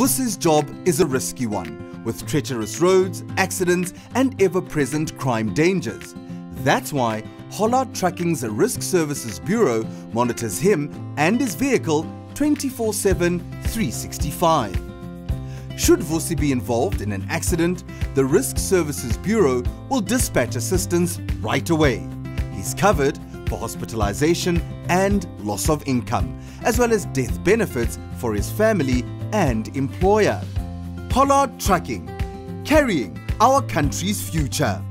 Vusi's job is a risky one, with treacherous roads, accidents and ever-present crime dangers. That's why Hollard Trucking's Risk Services Bureau monitors him and his vehicle 24/7, 365. Should Vusi be involved in an accident, the Risk Services Bureau will dispatch assistance right away. He's covered for hospitalization and loss of income, as well as death benefits for his family and employer. Hollard Trucking, carrying our country's future.